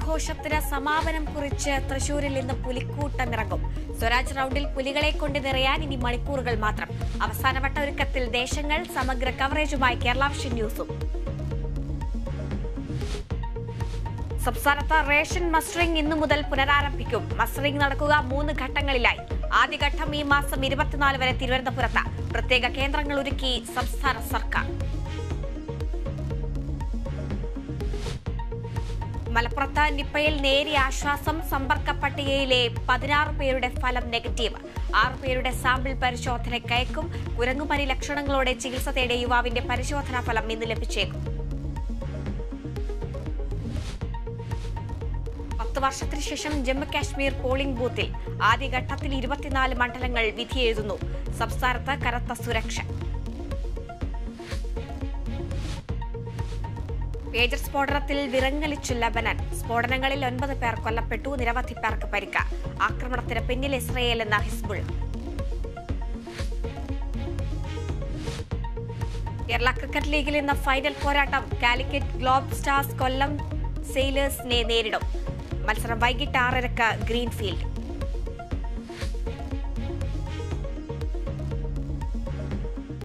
ഓണാഘോഷത്തിന് സമാപനം കുറിച്ച് തൃശൂരിൽ ഇന്ന് പുലിക്കൂട്ടമിറങ്ങും. സ്വരാജ് റൌണ്ടിൽ പുലികളെ കൊണ്ട് നിറയാൻ ഇനി മണിക്കൂറുകൾ മാത്രം. അവസാനവട്ട ഒരുക്കത്തിൽ ദേശങ്ങൾ. സമഗ്ര കവറേജുമായി കേരള വിഷൻ ന്യൂസും. സംസ്ഥാനത്ത് റേഷൻ മസ്റ്ററിംഗ് ഇന്നു മുതൽ പുനരാരംഭിക്കും. മസ്റ്ററിംഗ് നടക്കുക 3 ഘട്ടങ്ങളിലായി. ആദ്യഘട്ടം ഈ മാസം 24 വരെ തിരുവനന്തപുരത്ത്. പ്രത്യേക കേന്ദ്രങ്ങൾ ഒരുക്കി സംസ്ഥാന സർക്കാർ. മലപ്പുറത്ത് നിപ്പയിൽ നേരിയ ആശ്വാസം. സമ്പർക്ക പട്ടികയിലെ 16 പേരുടെ ഫലം നെഗറ്റീവ്. 6 പേരുടെ സാമ്പിൾ പരിശോധനയ്ക്ക് അയക്കും. കുരങ്ങുപനി ലക്ഷണങ്ങളോടെ ചികിത്സ തേടിയ യുവാവിന്റെ പരിശോധനാ ഫലം ഇന്ന് ലഭിച്ചേക്കും. 10 വർഷത്തിനു ശേഷം ജമ്മുകാശ്മീർ പോളിംഗ് ബൂത്തിൽ ആദ്യഘട്ടത്തിൽ 24 മണ്ഡലങ്ങൾ വിധിയെഴുതുന്നു. സംസ്ഥാനത്ത് കനത്ത സുരക്ഷ. പേജർ സ്ഫോടനത്തിൽ വിറങ്ങലിച്ചു ലബനൻ. സ്ഫോടനങ്ങളിൽ 9 പേർ കൊല്ലപ്പെട്ടു. നിരവധി പേർക്ക് പരിക്ക്. ആക്രമണത്തിന് പിന്നിൽ ഇസ്രയേൽ എന്ന ഹിസ്ബുള്ള. കേരള ക്രിക്കറ്റ് ലീഗിൽ ഇന്ന് ഫൈനൽ പോരാട്ടം. കാലിക്കറ്റ് ഗ്ലോബ് സ്റ്റാർസ് കൊല്ലം സെയിലേഴ്സിനെ നേരിടും. മത്സരം വൈകിട്ട് 6:30 ഗ്രീൻഫീൽഡ്.